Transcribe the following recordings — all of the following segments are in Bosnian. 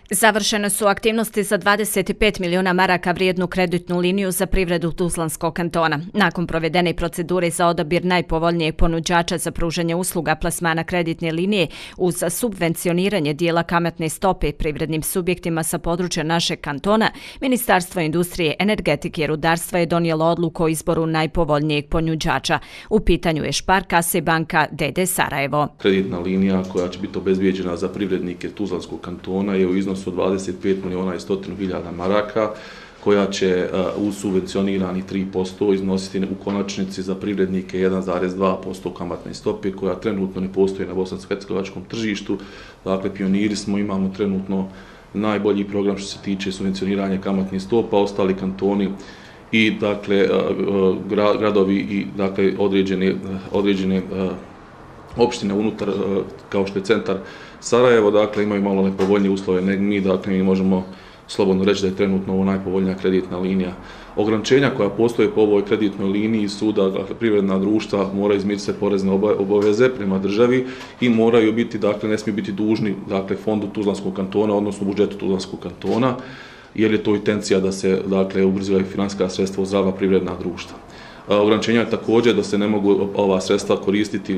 Završene su aktivnosti za 25 miliona maraka vrijednu kreditnu liniju za privredu Tuzlanskog kantona. Nakon provedene procedure za odabir najpovoljnijeg ponuđača za pružanje usluga plasmana kreditne linije uz subvencioniranje dijela kamatne stope privrednim subjektima sa područja našeg kantona, Ministarstvo industrije, energetike i rudarstva je donijelo odluku o izboru najpovoljnijeg ponuđača. U pitanju je Sparkasse banka d.d. Sarajevo. Kreditna linija koja će biti obezbijeđena za privrednike Tuzlanskog kantona je u iznosu od 25 miliona i 100 hiljada maraka, koja će uz subvencionirani 3% iznositi u konačnici za privrednike 1,2% kamatne stope, koja trenutno ne postoji na bosansko-hercegovačkom tržištu. Dakle, pioniri smo, imamo trenutno najbolji program što se tiče subvencioniranja kamatnih stopa, ostali kantoni i dakle gradovi i dakle određene opštine unutar, kao što je centar Sarajevo, dakle imaju malo nepovoljnije uslove nego mi, dakle mi možemo slobodno reći da je trenutno ovo najpovoljnija kreditna linija. Ograničenja koja postoje po ovoj kreditnoj liniji su da dakle, privredna društva moraju izmiriti sve porezne obaveze prema državi i moraju biti, dakle ne smiju biti dužni dakle fondu Tuzlanskog kantona, odnosno budžetu Tuzlanskog kantona, jer je to intencija da se dakle ubrzaju financijska sredstva u zdrava privredna društva. Ograničenja je također da se ne mogu ova sredstva koristiti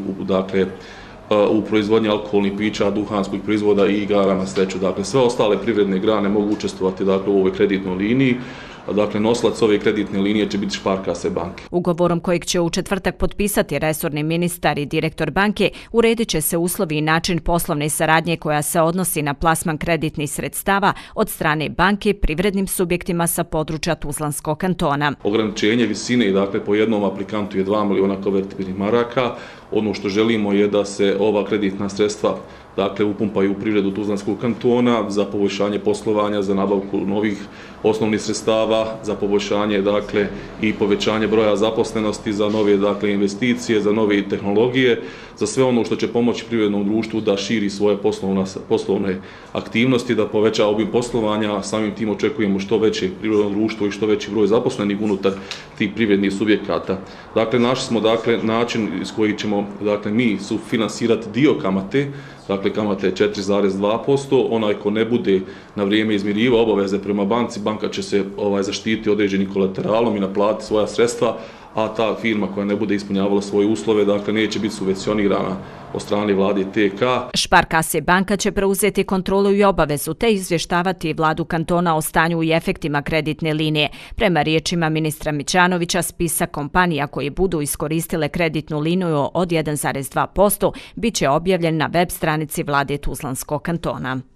u proizvodnji alkoholnih pića, duhanskih proizvoda i igara na sreću. Dakle, sve ostale privredne grane mogu učestvovati dakle, u ovoj kreditnoj liniji. Dakle, nosilac ove kreditne linije će biti Sparkasse banke. Ugovorom kojeg će u četvrtak potpisati resorni ministar i direktor banke, uredit će se uslovi i način poslovne saradnje koja se odnosi na plasman kreditnih sredstava od strane banke privrednim subjektima sa područja Tuzlanskog kantona. Ograničenje visine dakle, po jednom aplikantu je 2 miliona konvertibilnih maraka. Ono što želimo je da se ova kreditna sredstva dakle, upumpaju u privredu Tuzlanskog kantona za poboljšanje poslovanja, za nabavku novih osnovnih sredstava, za poboljšanje dakle, i povećanje broja zaposlenosti, za nove dakle, investicije, za nove tehnologije, za sve ono što će pomoći privrednom društvu da širi svoje poslovne aktivnosti, da poveća obim poslovanja, a samim tim očekujemo što veće privredno društvo i što veći broj zaposlenih unutar tih privrednih subjekata. Dakle, našli smo dakle, način iz koji ćemo dakle, mi sufinansirati dio kamate. Dakle, kamata je 4,2%, onaj ko ne bude na vrijeme izmirivao obaveze prema banci, banka će se zaštiti određenim kolateralom i naplatiti svoja sredstva, a ta firma koja ne bude ispunjavala svoje uslove, dakle, neće biti subvencionirana od strane vlade TK. Sparkasse banka će preuzeti kontrolu i obavezu te izvještavati vladu kantona o stanju i efektima kreditne linije. Prema riječima ministra Mićanovića, spisak kompanija koji budu iskoristile kreditnu liniju od 1,2% bit će objavljen na web stranici vlade Tuzlanskog kantona.